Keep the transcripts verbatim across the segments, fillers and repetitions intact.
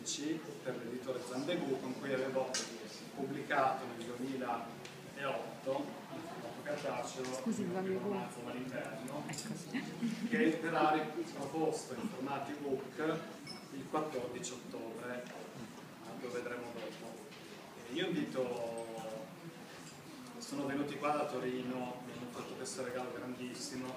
dodici per l'editore Zambegù, con cui avevo pubblicato nel duemilaotto in formato cartaceo il mio romanzo Malinverno, che verrà riproposto in formato ebook il quattordici ottobre, lo vedremo dopo. E io invito, sono venuti qua da Torino, mi hanno fatto questo regalo grandissimo,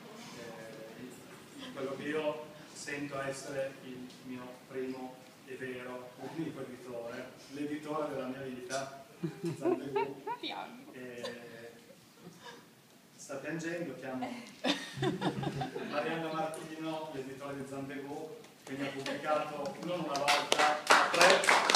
eh, quello che io sento essere il mio primo e vero unico editore, l'editore della mia vita, Zambegù. E sta piangendo, chiamo Marianna Martino, l'editore di Zambegù, che mi ha pubblicato non una volta, ma tre.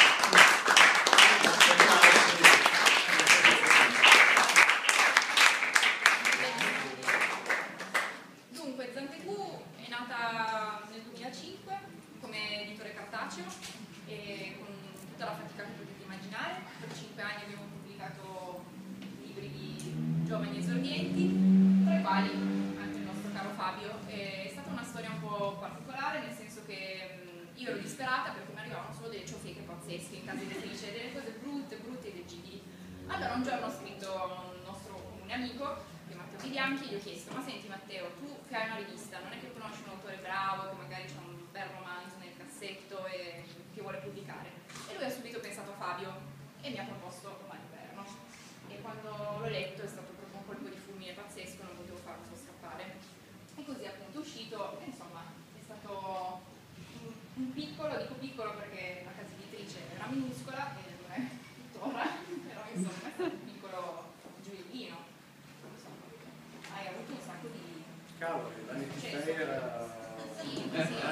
Dunque, Zambegù è nata nel duemilacinque come editore cartaceo e con tutta la fatica che potete immaginare. Per cinque anni abbiamo pubblicato libri di giovani esordienti, tra i quali anche il nostro caro Fabio. È stata una storia un po' particolare, nel senso che mh, io ero disperata perché mi arrivavano solo delle ciofeche pazzesche in casa editrice, delle cose brutte, brutte e leggibili. Allora un giorno ho scritto a un nostro comune amico, che è Matteo Di Bianchi, e gli ho chiesto: ma senti Matteo, tu che hai una rivista, non è che conosci un autore bravo, che magari c'ha un bel romanzo nel cassetto e che vuole pubblicare? E lui ha subito pensato a Fabio e mi ha proposto Malinverno. E quando l'ho letto è stato proprio un colpo di fulmine pazzesco, non potevo farlo scappare. E così appunto è uscito, e insomma è stato un, un piccolo, dico piccolo perché la casa editrice era minuscola e non è tuttora, però insomma è stato un piccolo gioiellino. Insomma, hai avuto un sacco di... Cavolo, la nitifera... Sì,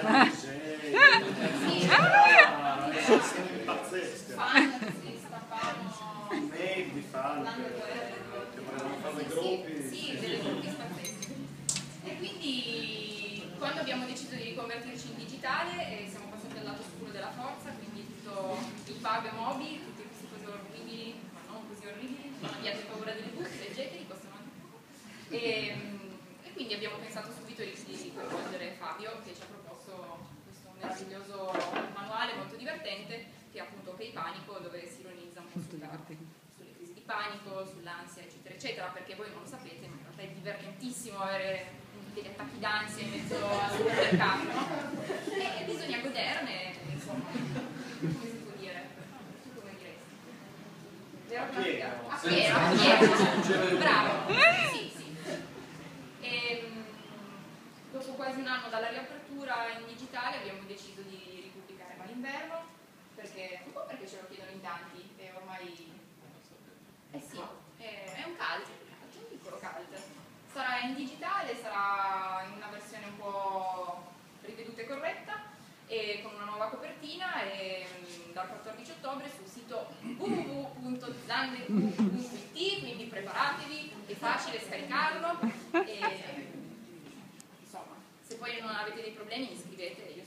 sì, sì, pazzesche. Fan, si stappavano... Mail di fan che volevano fare dei gruppi. Sì, delle gruppi pazzesche. E quindi quando abbiamo deciso di riconvertirci in digitale eh, siamo passati al lato scuro della forza, quindi tutto il pub e mobi, tutte queste cose orribili, ma non così orribili, non abbiate paura delle buste, leggeteli, costano anche poco. E, e quindi abbiamo pensato subito di, di coinvolgere Fabio, che ci ha proposto questo meraviglioso manuale molto divertente, che è appunto Ok Panico, dove si ironizza un po' sulla, sulle crisi di panico, sull'ansia, eccetera, eccetera, perché voi non lo sapete, ma in realtà è divertentissimo avere degli attacchi d'ansia in mezzo al supermercato, no? E, e bisogna goderne, insomma, come si può dire? Tu come diresti? Vero? A pieno, a pieno, bravo, sì, sì. E, dopo quasi un anno dalla riapertura in digitale abbiamo deciso di ripubblicare Malinverno, perché, un po' perché ce lo chiedono in tanti e ormai, eh sì, è, è un cult, è un piccolo cult. Sarà in digitale, sarà in una versione un po' riveduta e corretta e con una nuova copertina e dal quattordici ottobre sul sito w w w punto zambegù punto i t, quindi preparatevi, è facile scaricarlo e insomma, se poi non avete dei problemi mi scrivete.